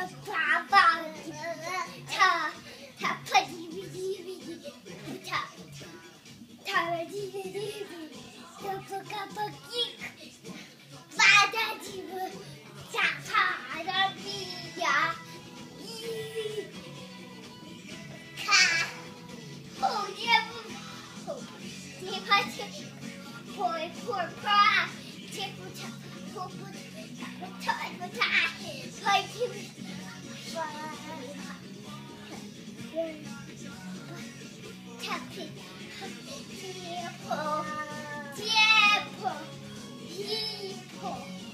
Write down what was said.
爸爸，他啪叽哔叽哔叽，他叽哔叽哔，他不嘎不叽，爸爸叽不，他啪的比呀，一看，后街不，你怕去，破怕，切不切，破不拆不拆，快去，擦皮，解剖，皮剖。